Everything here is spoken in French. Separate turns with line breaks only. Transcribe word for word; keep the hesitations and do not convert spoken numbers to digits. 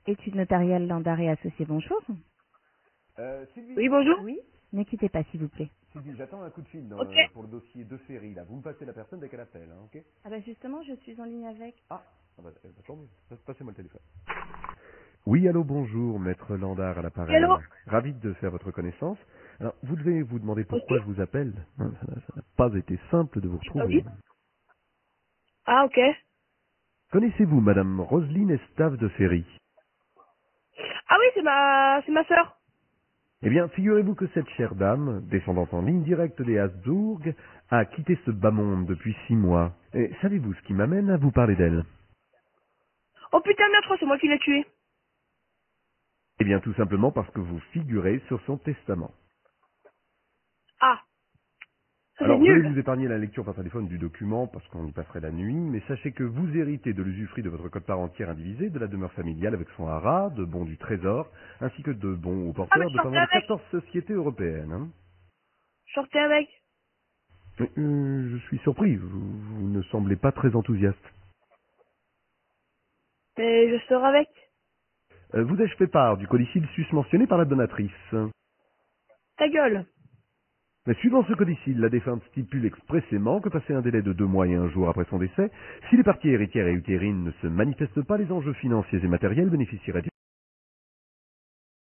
Études notariales Landard et Associés, bonjour.
Euh, Sylvie,
Oui, bonjour.
Oui. Ne quittez pas, s'il vous plaît.
Sylvie, j'attends un coup de fil dans,
Ok.
euh, pour le dossier de Ferry, là. Vous me passez la personne dès qu'elle appelle, hein, ok?
Ah bah justement, je suis en ligne avec.
Ah, ah bah, euh, bah, tant mieux. Passe- Passez-moi le téléphone. Oui, allô, bonjour, maître Landard à
Oui, allô.
l'appareil. Ravi de faire votre connaissance. Alors, vous devez vous demander
Ok.
pourquoi je vous appelle. Hein, Ça n'a ça n'a pas été simple de vous
Ah
retrouver.
oui. Ah, ok.
Connaissez-vous Madame Roselyne Estave de Ferry?
Ah oui, c'est ma, c'est ma sœur.
Eh bien, figurez-vous que cette chère dame, descendante en ligne directe des Habsbourg, a quitté ce bas monde depuis six mois. Et savez-vous ce qui m'amène à vous parler d'elle?
Oh putain, merde, je crois que c'est moi qui l'ai tué.
Eh bien, tout simplement parce que vous figurez sur son testament.
Ah, ça c'est
Alors, je vais
nul.
vous épargner la lecture par téléphone du document parce qu'on y passerait la nuit, mais sachez que vous héritez de l'usufruit de votre code parentiel indivisé, de la demeure familiale avec son haras, de bons du trésor, ainsi que de bons au
Ah, mais
porteur
je
de pas
sortais
moins de
avec.
quatorze sociétés européennes. Hein.
Je sortais avec.
Mais, euh, je suis surpris, vous, vous ne semblez pas très enthousiaste.
Mais je sors avec.
Euh, vous ai-je fait part du codicile susmentionné par la donatrice?
Ta gueule.
Mais suivant ce codicile, la défunte stipule expressément que passé un délai de deux mois et un jour après son décès, si les parties héritières et utérines ne se manifestent pas, les enjeux financiers et matériels bénéficieraient